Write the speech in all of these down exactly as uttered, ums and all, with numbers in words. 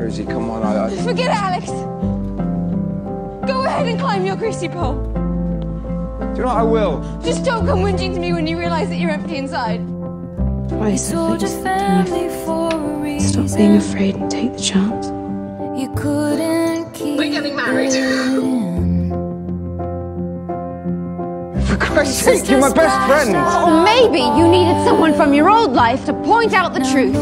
Rosie, come on, I... I... Forget it, Alex. Go ahead and climb your greasy pole. Do you know what, I will? Just don't come whinging to me when you realise that you're empty inside. Why is that just stop being afraid and take the chance? You couldn't keep We're getting married. For Christ's sake, you're my best friend! Or maybe you needed someone from your old life to point out the truth.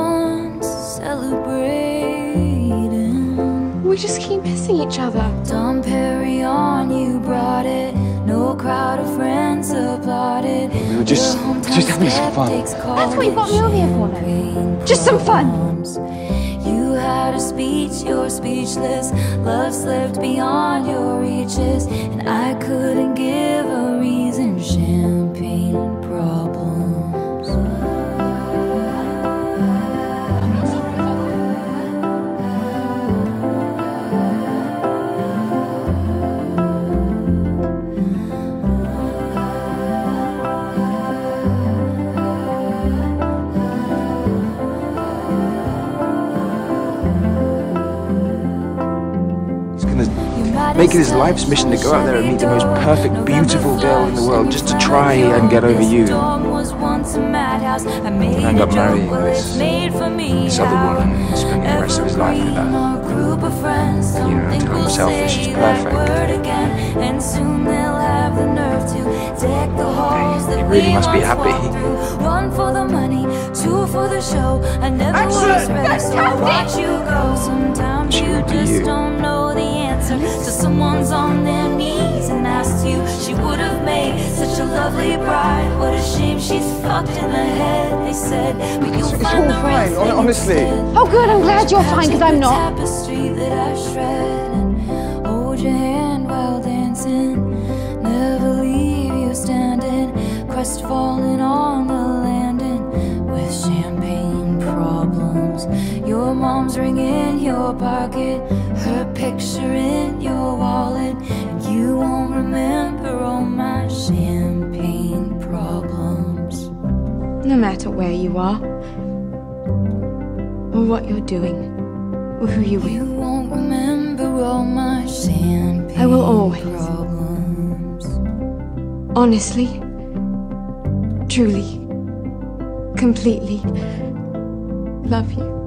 We just keep missing each other. Dom Perignon, you brought it. No crowd of friends applauded. We were just, just having some fun. That's what you got me over here for, then. Just some fun. You had a speech, you're speechless. Love slipped beyond your reaches, and I couldn't give a reason. Champagne problems. Make it his life's mission to go out there and meet the most perfect, beautiful girl in the world just to try and get over you. And end up marrying this, this other woman and spending the rest of his life with her. You know, tell himself that she's perfect. He really must be happy. One for the money, two for the show. I never was ready to watch you go. Sometimes you just don't know the answer to someone's on their knees and asked you. She would have made such a lovely bride. What a shame she's fucked in the head. They said, but you'll It's find all the fine, rest honestly. Oh good, I'm glad you're fine, because I'm not. Tapestry that I shred and hold your hand while dancing. Never leave you standing, crestfallen on the landing with champagne problems. Your mom's ring in your pocket, her picture in your wallet, and you won't remember all my champagne problems. No matter where you are, or what you're doing, or who you're You with, won't remember all my champagne I will always. problems. Honestly, truly, completely love you.